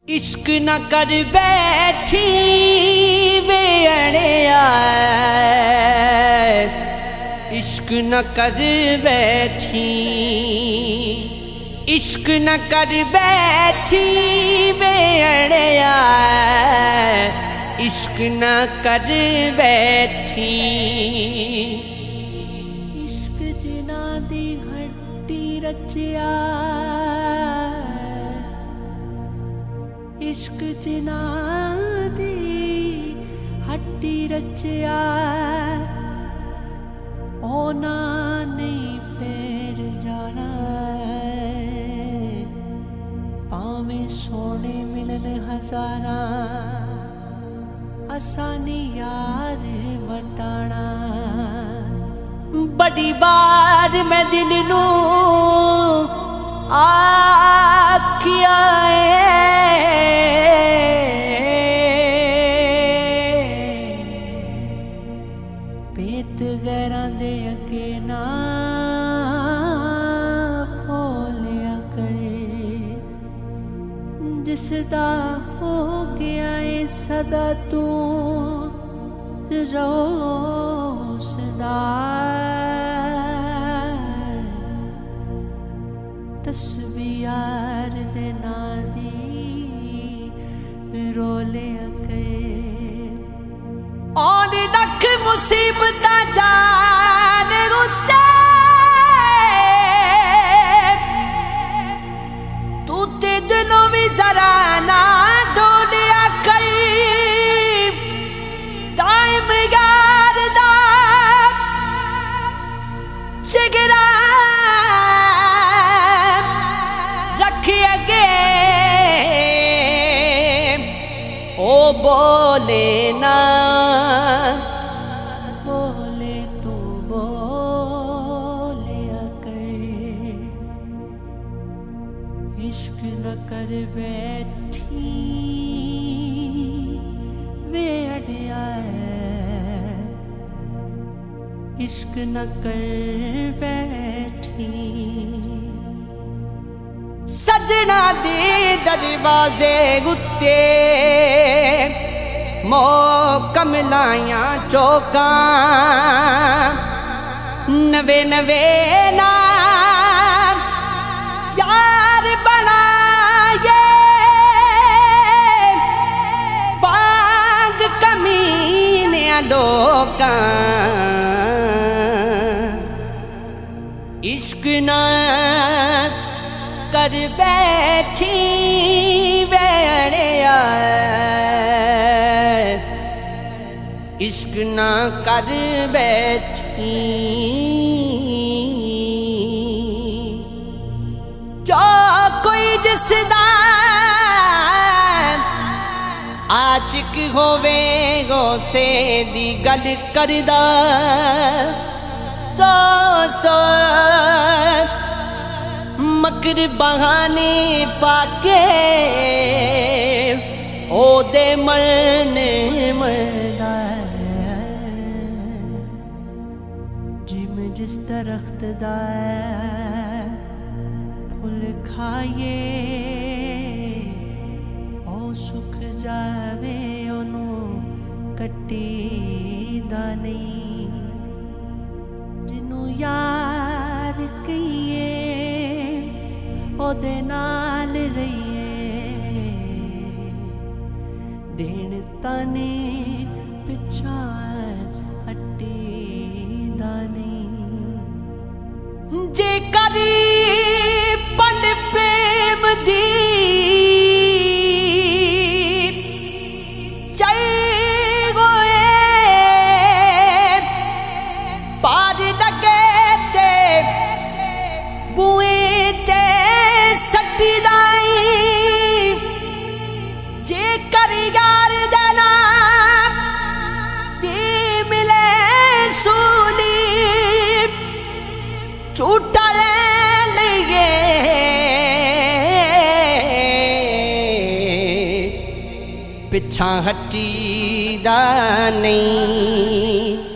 इश्क न कर बैठी वे अड़िया, इश्क न कर बैठी, इश्क न कर बैठी वे अड़िया, इश्क न कर बैठी। इश्क जिना दी हड्डी रचिया, इश्क जिना दी हड्डी रचिया, ओना नहीं फेर जाना। पावे सोने मिलन हजारा, आसानी यार बटाना। बड़ी बार मैं दिल नू आखिया पेत गैरां दे अगे ना भोलिया करे। जिसदा हो गया है सदा तू रोसदा, तस्वीर यार दे ना दी रोलिया करे। और लख मुसीबत जान रुते, तू ते दिलों भी जरा ना डोलिया कर। टाइम यार दा जिगरा रखिए गे, ओ बोले ना बोले तू बोलिया कर। इश्क न कर बैठी वे अड़िया, इश्क न कर बैठी। सजना दे दरवाजे गुत्ते मोकम लाया चौका, नवे नवे नाम यार बनाए। वांग कमीने लोका, इश्क ना कर बैठी वे अड़िया, इश्क ना कर बैठी। जो कोई रिश्ता आशिक होवे गो से दी गल करदा, सो सो मकर बहाने पाके ओ दे मरने मरदा। जिम जिस दरख्त दा फुल खाए, ओ सुख जावे ओनू कट्टी दा नहीं। जिनू यार कहिए ओदे नाल रहिए, देन ताने पिछा हट्टी दा नहीं। जे करी पंड प्रेम दी चल गोए, पार लगे ते बुए ते सट्टी दाई। जे कर यार देना ती मिले सूली, झूठा ले लिए पिछा हटी दा नहीं।